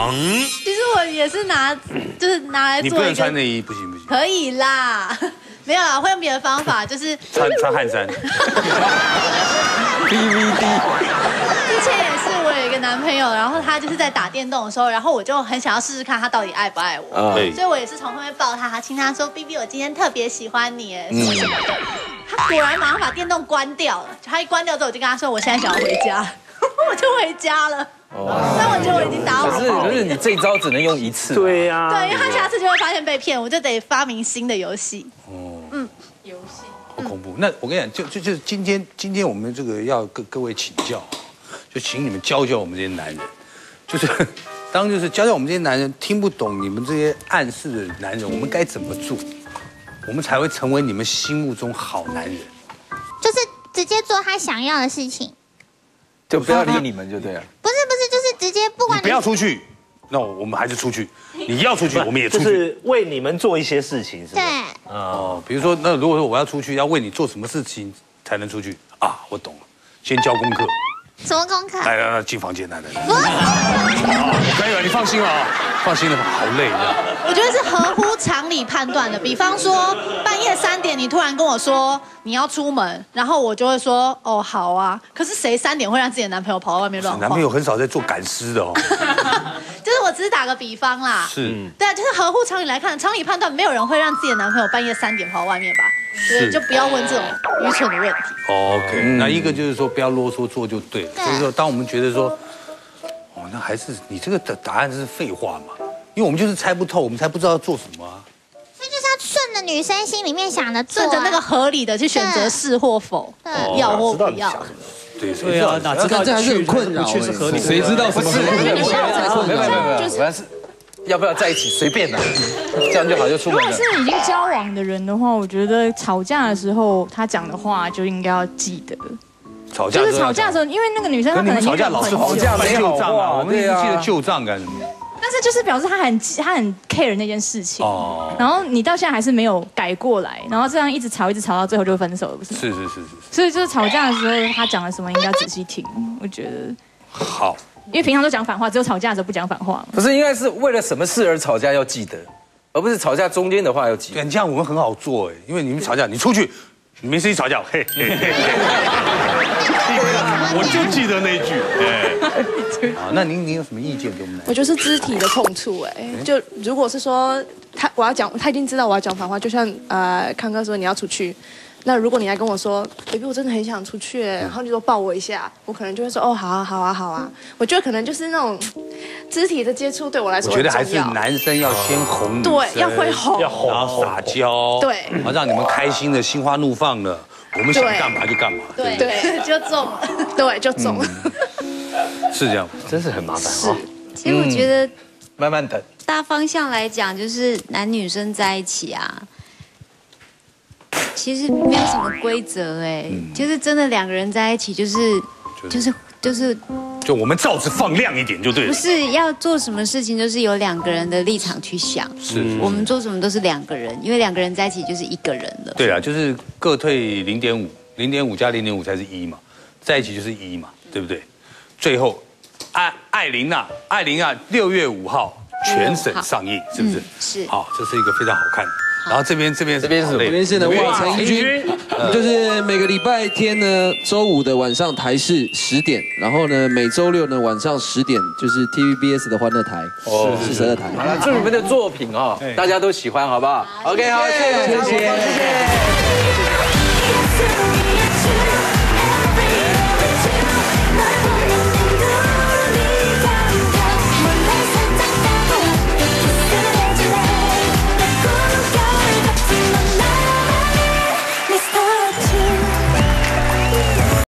其实我也是就是拿来做一个。 你不能穿内衣，不行。 可以啦，没有啦，会用别的方法，就是穿汗衫。 DVD。 之前也是，我有一个男朋友，然后他就是在打电动的时候，然后我就很想要试试看他到底爱不爱我，所以我也是从后面抱他，亲他说 ：“BB， 我今天特别喜欢你，什么什么的。”他果然马上把电动关掉了，他一关掉之后，我就跟他说：“我现在想要回家。”我就回家了。但我觉得我已经打好。 可是你这一招只能用一次。 对呀。 对，因为他下次就会发现被骗，我就得发明新的游戏。游戏。 好恐怖！那我跟你讲，就是今天我们这个要跟各位请教，就请你们教教我们这些男人，就是就是教教我们这些男人听不懂你们这些暗示的男人，我们该怎么做，我们才会成为你们心目中好男人？ 就是直接做他想要的事情。 就不要理你们就对了。 不是，就是直接不管你不要出去，那我们还是出去。你要出去，我们也出去。 就是为你们做一些事情，是吧？ 对。 哦，比如说，那如果说我要出去，要为你做什么事情才能出去啊？我懂了，先交功课。 什么功课？ 来，进房间，来。可以了，你放心了啊，放心了，好累啊。 我觉得是合乎常理判断的。比方说，半夜3点你突然跟我说你要出门，然后我就会说哦好啊。可是谁3点会让自己的男朋友跑到外面乱晃？ 男朋友很少在做赶尸的哦。 就是我只是打个比方啦。 是。 对啊，就是合乎常理来看，常理判断，没有人会让自己的男朋友半夜3点跑到外面吧？是。就不要问这种愚蠢的问题。 OK， 那一个就是说不要啰嗦，做就对了。所以说，当我们觉得说，哦，那还是你这个答案是废话嘛？因为我们就是猜不透，我们才不知道要做什么啊。 所以就是要顺着女生心里面想的做， 顺着那个合理的去选择是或否，要或不要。 对， 对啊，哪知道这还是很困扰， 确实合理。 谁知道什么合理？ 没有，主要是要不要在一起随便啦，这样就好，就出门了。 如果是已经交往的人的话，我觉得吵架的时候他讲的话就应该要记得。就是吵架的时候，因为那个女生她可能吵架老是吵架没旧账啊，我们一直记得旧账干什么？ 但是就是表示他很 care 那件事情，然后你到现在还是没有改过来，然后这样一直吵到最后就分手了，不是吗？ 是。 所以就是吵架的时候，他讲了什么应该仔细听，我觉得。 好。 因为平常都讲反话，只有吵架的时候不讲反话。 不是，应该是为了什么事而吵架要记得，而不是吵架中间的话要记得。 对，这样我们很好做哎，因为你们吵架，你出去，你没事一吵架，嘿。我就记得那一句，好，那您有什么意见给我们？ 我觉得是肢体的碰触，就如果是说他已经知道我要讲反话，就像康哥说你要出去，那如果你还跟我说 ，baby 我真的很想出去，然后你说抱我一下，我可能就会说哦好啊，我觉得可能就是那种肢体的接触对我来说我觉得还是男生要先哄女生， 对，要会哄， 然后撒娇， 对， 然后让你们开心的心花怒放的。我们想干嘛就干嘛， 对，就中了， 对，就中了， 是这样， 真是很麻烦是，其实我觉得慢慢等。 大方向来讲，就是男女生在一起啊，其实没有什么规则就是真的两个人在一起， 就我们罩子放亮一点就对了。 不是要做什么事情，就是有两个人的立场去想。 是， 我们做什么都是两个人，因为两个人在一起就是一个人了。 对啊，就是各退0.5，0.5加0.5才是1嘛，在一起就是1嘛，对不对？最后，艾琳娜6月5号全省上映，是不是？ 是。 好，这是一个非常好看的。然后这边是这边是呢，哇，陈怡君，就是每个礼拜天呢，周五的晚上台视10点，然后呢每周六呢晚上10点，就是 TVBS 的欢乐台，42台。 好了，祝你们的作品大家都喜欢，好不好 ？OK， 好，谢谢。